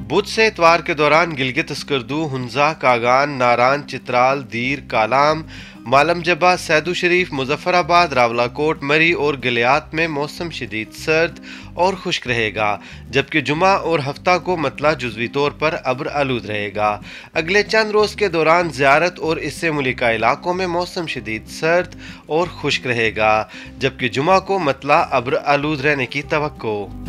बुध से इतवार के दौरान गिलगित स्कर्दू, हुंजा, कागान, नारान, चित्राल, दीर, कालाम, मालम जबा, सैदू शरीफ, मुजफ्फराबाद, रावलाकोट, मरी और गलियात में मौसम शदीद सर्द और खुश्क रहेगा, जबकि जुमा और हफ्ता को मतला जुज़वी तौर पर अब्र आलूद रहेगा। अगले चंद रोज़ के दौरान ज़ियारत और इससे मुलिका इलाकों में मौसम शदीद सर्द और खुश्क रहेगा, जबकि जुमा को मतला अब्र आलूद रहने की तवक्को।